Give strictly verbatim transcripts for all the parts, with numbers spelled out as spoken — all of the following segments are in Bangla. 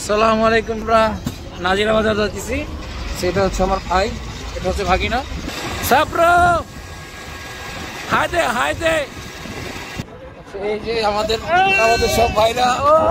আসসালামু আলাইকুম। আমরা নাজিরা বাজার যাচ্ছি। সেটা হচ্ছে আমার ভাই, এটা হচ্ছে ভাগিনা। সাপ্রো হাই দে হাই দে। এই যে আমাদের আমাদের সব ভাইরা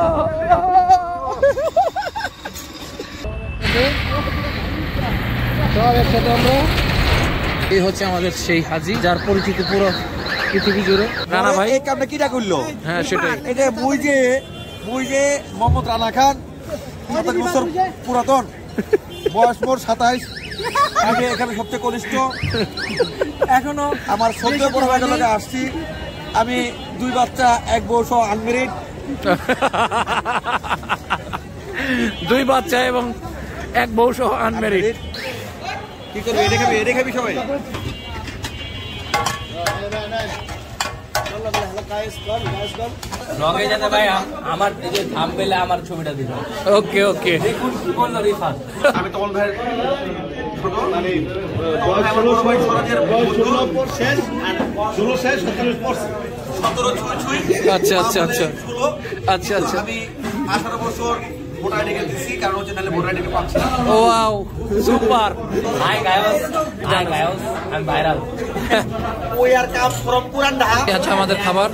সব একসাথে আমরা। এই হচ্ছে আমাদের সেই হাজি, যার পরিচিতি পুরো পৃথিবী জুড়ে। রানা ভাই এই কামটা কিটা করলো? হ্যাঁ সেটাই। এটা বই যে বই যে মোহাম্মদ রানা খান, সাতাশ বছর পুরাতন, বয়স মোর সাতাইশ, আগে এখানে সবচেয়ে কনিষ্ঠ। এখনো আমার সদ্য বড় ভাইটার লগে আসছি। আমি দুই বাচ্চা, এক বউ সহ আনমেরিড। দুই বাচ্চা এবং এক বউ সহ আনমেরিড। কি করবো? এটা খাবি, এটা খাবি সবাই। আমার দিকে থাম পেলে আমার ছবিটা দিল। ওকে ওকে। দেখুন কি বললো রিফাত। আমি তখন ভাই ছোট, মানে ষোলো শেষ ষোলো শেষ সতেরো সতেরো ছুঁই ছুঁই। আচ্ছা আচ্ছা আচ্ছা আচ্ছা আচ্ছা। আমি আঠারো বছর ভোটার আইডি দিচ্ছি, কারণ হচ্ছে নাহলে ভোটার আইডি পাচ্ছি না। Wow super. Hi guys, hi guys, আমি ভাইরাল। ওই আর কাম ফ্রম পুরান ঢাকা। আচ্ছা আমাদের খাবার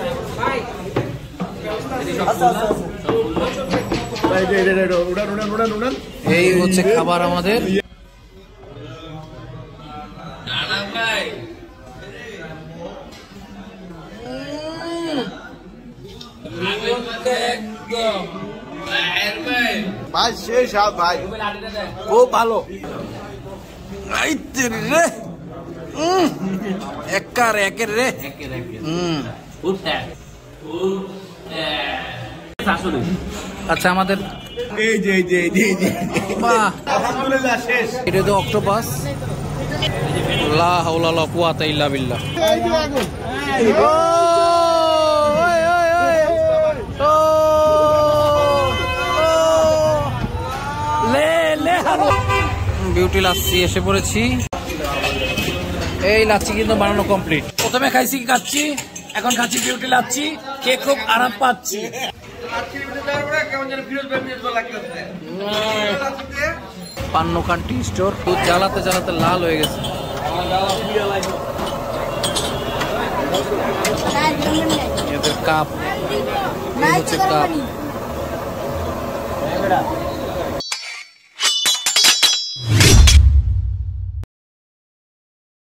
এই হচ্ছে খাবার আমাদের। ভাই শেষ ভাই, খুব ভালো। রে একার একের রে। হুম আচ্ছা আমাদের এই যে এই যে এই যে এই যে বাহ, আলহামদুলিল্লাহ শেষ। এটা তো অক্টোপাস। লা হাওলা লা কুওয়াতা ইল্লা বিল্লাহ। বিউটি লাচ্ছি এসে পড়েছি। এই লাচ্ছি কিন্তু বানানো কমপ্লিট। প্রথমে খাইছি কাচ্ছি, এখন খাচ্ছি বিউটি লাচ্ছি, খেয়ে খুব আরাম পাচ্ছি। পান্নো কান্টি স্টোর। দুধ জ্বালাতে জ্বালাতে লাল হয়ে গেছে। এদের কাপ, এই হচ্ছে কাপ।